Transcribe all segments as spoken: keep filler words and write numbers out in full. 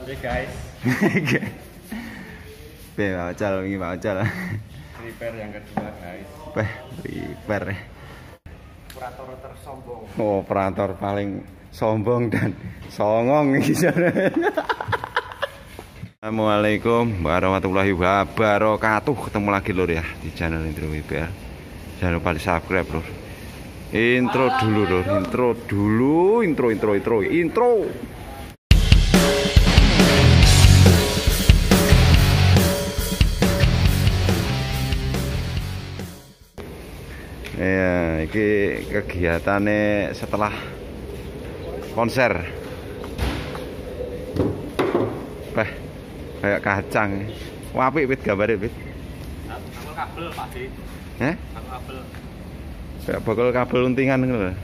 Oke guys. Be Pak Ocal iki Pak Ocal. Repair yang kedua guys. Beh, repair. Operator tersombong. Oh, operator paling sombong dan songong iki. Assalamualaikum warahmatullahi wabarakatuh. Ketemu lagi lur ya di channel Intro W B L. Jangan lupa di subscribe lur. Intro dulu lur, intro dulu, intro intro intro intro. Ya, ini kegiatannya setelah konser. Beh, kayak kacang. Wah, apik Pit gambare Pit. Aku kabel Pak Di. Heh? Aku kabel. Kayak bakal kabel untingan ngono lho.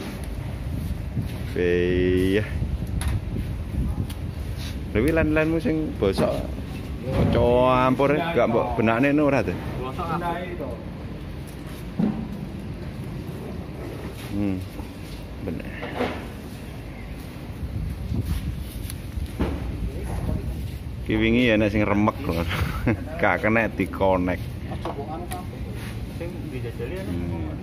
Iya. Dewi lan-lanmu sing bosok. Coba ampur gak mbok benakne ora to? Bosok kabel to. Hmm. Bener. Ki wingi ya nek sing remek lho. Gak kena dikonek. Aja kok anu kabel. Sing dijajali anu. Hmm.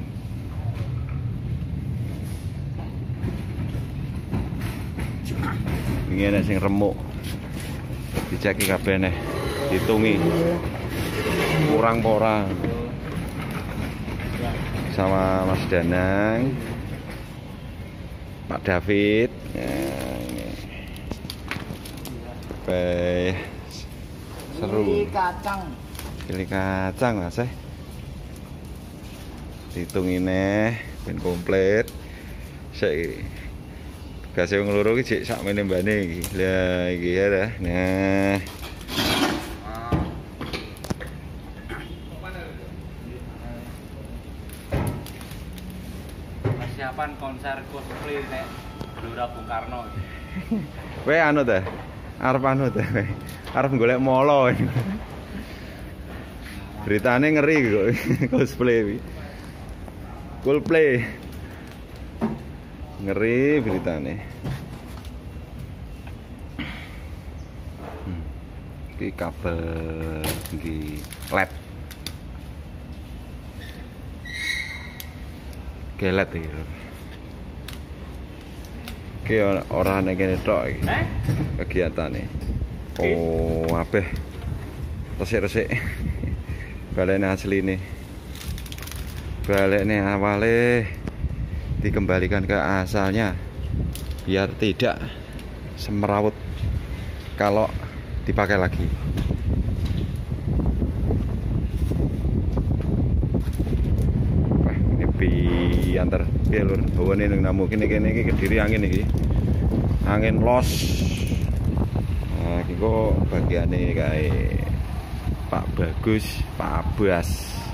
Wingi nek sing remuk. Diceki kabeh ditungi. Kurang apa ora? Sama Mas Danang, Pak David, Beh, seru. Pilih kacang. Pilih kacang mas eh. Hitung ini, ben komplit. Saya kasih ngeluru iki sak mene mbane iki. Lah iki ya dah. Nah. Persiapan konser cosplay nek Gelora Bung Karno. Kowe anu teh? Arep anu teh. Arep golek molo. Beritane ngeri kok cosplay iki. Coldplay. Ngeri beritane. Hmm. Iki kabel iki led. Kelet iki. Ki ora nek kene tok iki. Kegiatane. Oh, apeh. Resik-resik. Balene asline. Balene awale dikembalikan ke asalnya biar tidak semerawut kalau dipakai lagi. Wah, ini biantar lur bawane ning namu kene kene iki Kediri angin iki. Angin los. Nah, iki kok bagiane kae Pak Bagus, Pak Abbas.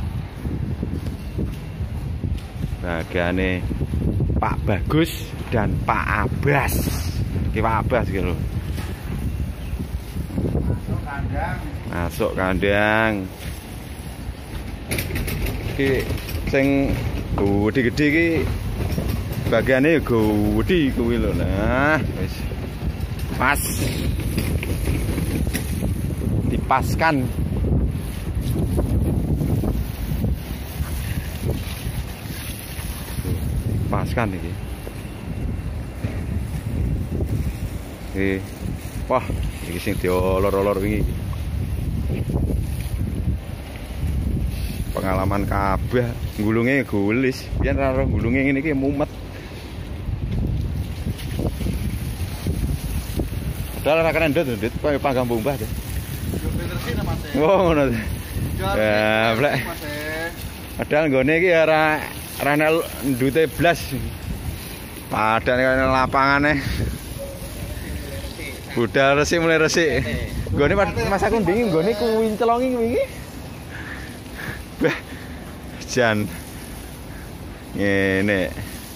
Bagiane Pak Bagus dan Pak Abbas. Iki Pak Abbas iki lho. Masuk kandang. Masuk kandang. Iki sing gede-gede iki bagiane gede kuwi lho. Nah, wis. Pas. Dipaskan. Paskan iki. Eh, wah, iki sing diolor-olor wingi. Pengalaman kabeh, gulunge gulis. Biyen ora gulunge ngene iki mumet. Padahal ora kena ndut, ndut koyo panggang bombah deh. Oh, ngono. Ya, blek. Padahal nggone iki ora ora ndute blas. Padahal kaya lapangane. Budal resik mulai resik. Nggone Mas aku ndingi nggone kuwi celongi wingi. Bah. Jan. Ngene.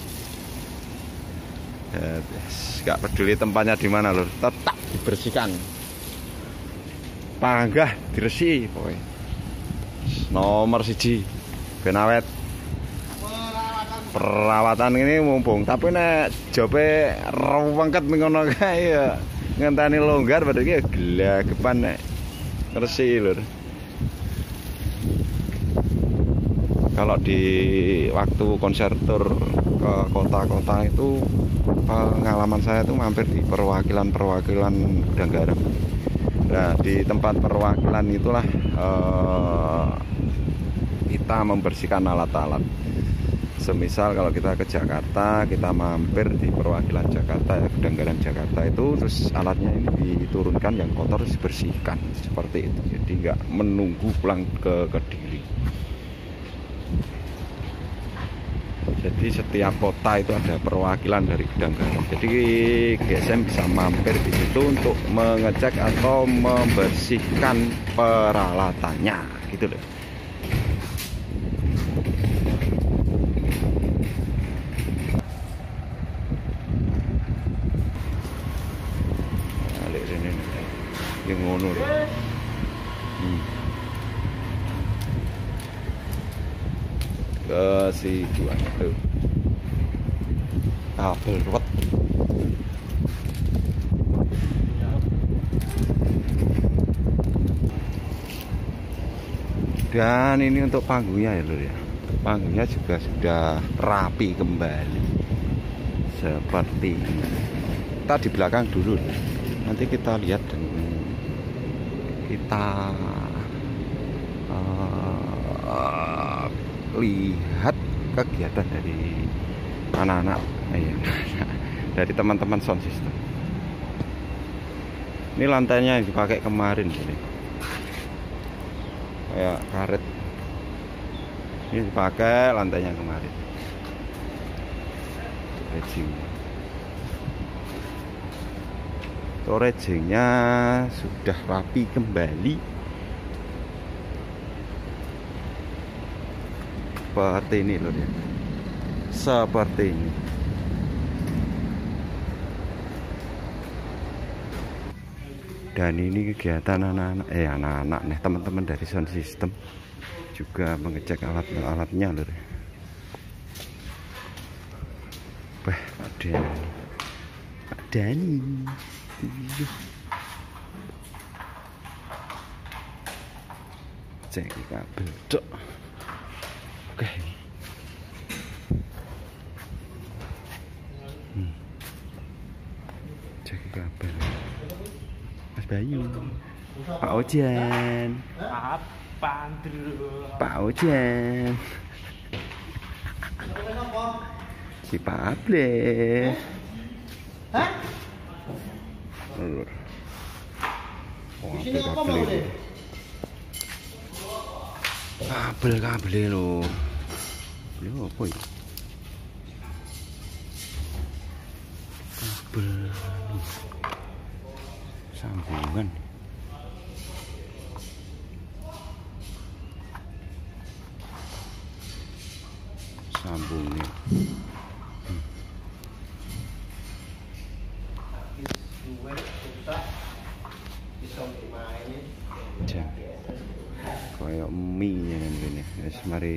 Ya, gak peduli tempatnya di mana lur, tetap dibersihkan. Panggah diresiki pokoknya. Nomor siji ben awet. Perawatan ini mumpung, tapi nek jobe rewengket ngono kae ya ngenteni longgar padahal iki gelagepan nek resi lur. Kalau di waktu konser tur ke kota-kota itu pengalaman saya itu mampir di perwakilan-perwakilan gudang garam. Nah, di tempat perwakilan itulah eh, kita membersihkan alat-alat. Semisal kalau kita ke Jakarta, kita mampir di perwakilan Jakarta, ya, gudang garam Jakarta itu, terus alatnya ini diturunkan, yang kotor dibersihkan seperti itu. Jadi nggak menunggu pulang ke Kediri. Jadi setiap kota itu ada perwakilan dari gudang garam. Jadi G S M bisa mampir di situ untuk mengecek atau membersihkan peralatannya, gitu loh. Balik sini nih, yang ngono. Hmm. Ke si buang itu kabel ruwet. Dan ini untuk panggungnya ya lur ya, panggungnya juga sudah rapi kembali seperti ini. Kita di belakang dulu, nanti kita lihat dan kita uh, lihat kegiatan dari anak-anak, eh, dari teman-teman sound system. Ini lantainya yang dipakai kemarin ini, kayak karet. Ini dipakai lantainya kemarin. Rejingnya, rejingnya sudah rapi kembali. Seperti ini loh ya, seperti ini. Dan ini kegiatan anak-anak, eh anak-anak nih, teman-teman dari sound system juga mengecek alat-alatnya loh. Wah, Pak Dani, Pak Dani, cek kabel cok. Oke. Hmm. Cek kabel. Mas Bayu. Pak Ojan. Pak Pandru. Pak Ojan. Si Pak Able. Hah? Lur. Oh, kabel. Kabel kabel lo. Lo apa ya? Kabel sambungan. Sambungnya. Hmm. Jam. Kayak mie ya kan ini. Wis mari.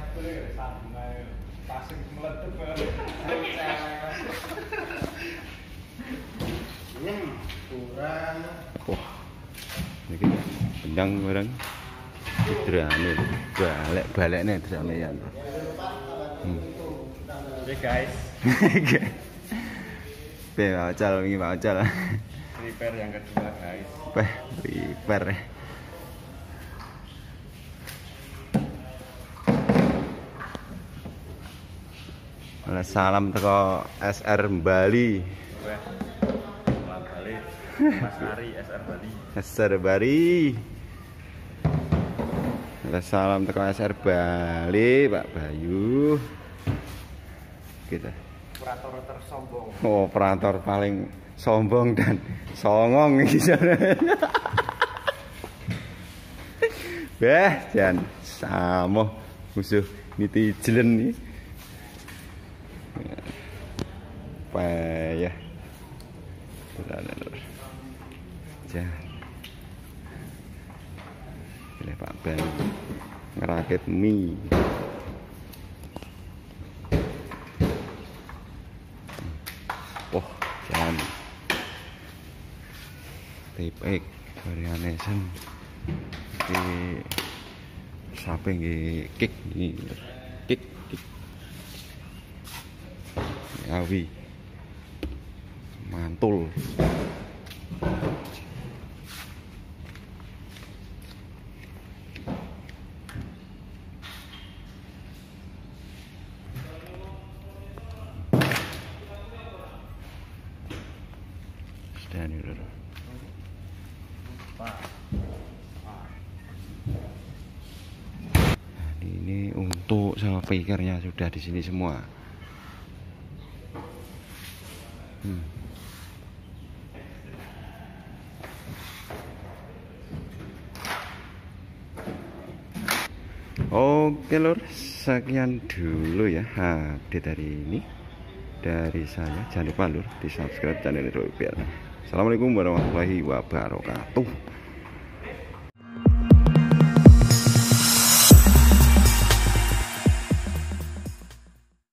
Wah. Niki bendang barang. Drane balik-balikne drane ya. Hmm. Oke guys. Be Ocal iki Pak Ocal. Repair yang kedua guys. Wah, repair. Salam teko S R Bali. Salam Bali. Mas Ari S R Bali. S R Bali. Salam teko S R Bali, Pak Bayu. Kita. Operator tersombong. Oh, operator paling sombong dan songong iki jane. Beh, jan samo musuh nitijelen nih. Payah. Ya. Ini Pak Bayu ngerakit mie. Oh, jangan. Type X varianation iki sape nggih kick iki kick kick awi mantul sedani lho. Ini untuk sama pikernya sudah di sini semua. Hmm. Oke lur, sekian dulu ya update hari ini dari saya. Jangan lupa lur di subscribe channel ini. Assalamualaikum warahmatullahi wabarakatuh.